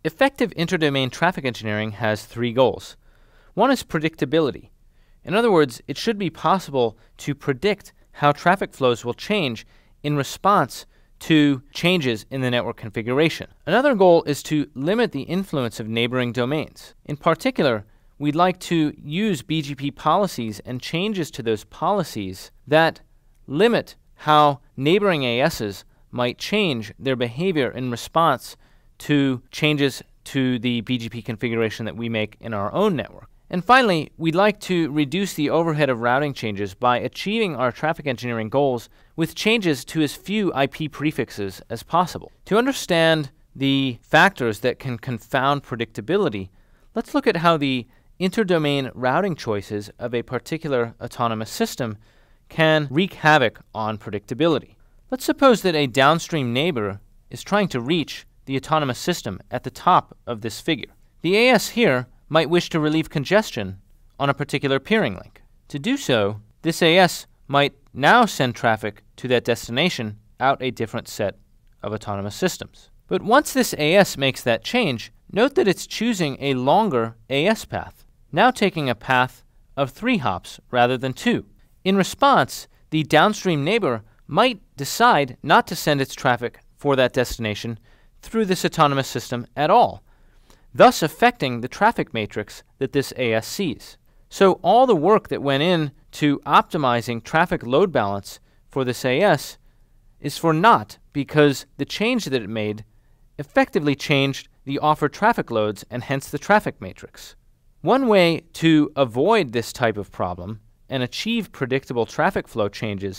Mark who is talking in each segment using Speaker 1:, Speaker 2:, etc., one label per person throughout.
Speaker 1: Effective interdomain traffic engineering has three goals. One is predictability. In other words, it should be possible to predict how traffic flows will change in response to changes in the network configuration. Another goal is to limit the influence of neighboring domains. In particular, we'd like to use BGP policies and changes to those policies that limit how neighboring ASs might change their behavior in response to changes to the BGP configuration that we make in our own network. And finally, we'd like to reduce the overhead of routing changes by achieving our traffic engineering goals with changes to as few IP prefixes as possible. To understand the factors that can confound predictability, let's look at how the interdomain routing choices of a particular autonomous system can wreak havoc on predictability. Let's suppose that a downstream neighbor is trying to reach the autonomous system at the top of this figure. The AS here might wish to relieve congestion on a particular peering link. To do so, this AS might now send traffic to that destination out a different set of autonomous systems. But once this AS makes that change, note that it's choosing a longer AS path, now taking a path of 3 hops rather than 2. In response, the downstream neighbor might decide not to send its traffic for that destination through this autonomous system at all, thus affecting the traffic matrix that this AS sees. So all the work that went into optimizing traffic load balance for this AS is for naught, because the change that it made effectively changed the offered traffic loads and hence the traffic matrix. One way to avoid this type of problem and achieve predictable traffic flow changes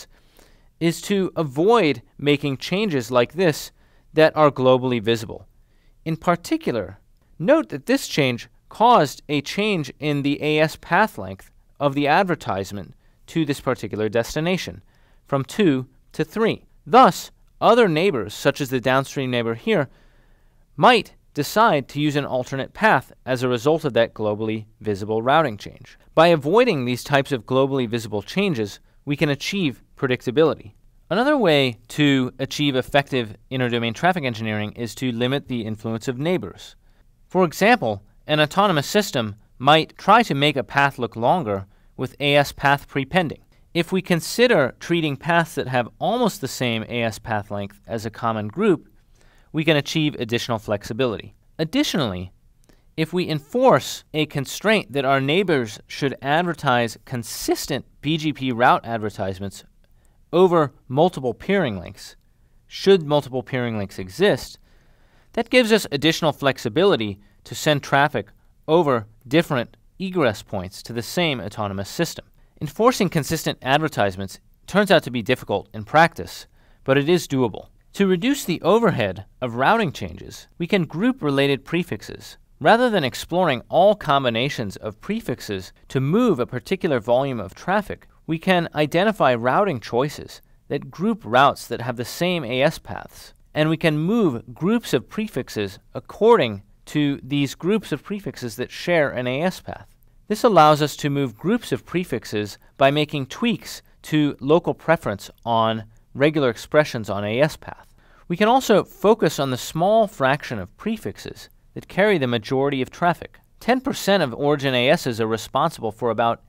Speaker 1: is to avoid making changes like this that are globally visible. In particular, note that this change caused a change in the AS path length of the advertisement to this particular destination from 2 to 3. Thus, other neighbors, such as the downstream neighbor here, might decide to use an alternate path as a result of that globally visible routing change. By avoiding these types of globally visible changes, we can achieve predictability. Another way to achieve effective interdomain traffic engineering is to limit the influence of neighbors. For example, an autonomous system might try to make a path look longer with AS path prepending. If we consider treating paths that have almost the same AS path length as a common group, we can achieve additional flexibility. Additionally, if we enforce a constraint that our neighbors should advertise consistent BGP route advertisements over multiple peering links, should multiple peering links exist, that gives us additional flexibility to send traffic over different egress points to the same autonomous system. Enforcing consistent advertisements turns out to be difficult in practice, but it is doable. To reduce the overhead of routing changes, we can group related prefixes. Rather than exploring all combinations of prefixes to move a particular volume of traffic, we can identify routing choices that group routes that have the same AS paths, and we can move groups of prefixes according to these groups of prefixes that share an AS path. This allows us to move groups of prefixes by making tweaks to local preference on regular expressions on AS path. We can also focus on the small fraction of prefixes that carry the majority of traffic. 10% of origin ASs are responsible for about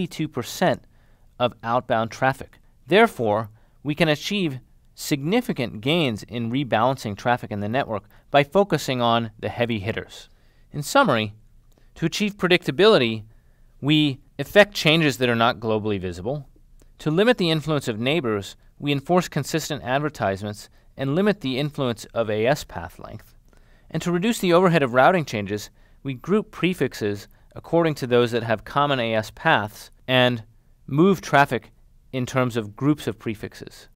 Speaker 1: 82% of outbound traffic. Therefore, we can achieve significant gains in rebalancing traffic in the network by focusing on the heavy hitters. In summary, to achieve predictability, we effect changes that are not globally visible. To limit the influence of neighbors, we enforce consistent advertisements and limit the influence of AS path length. And to reduce the overhead of routing changes, we group prefixes according to those that have common AS paths and move traffic in terms of groups of prefixes.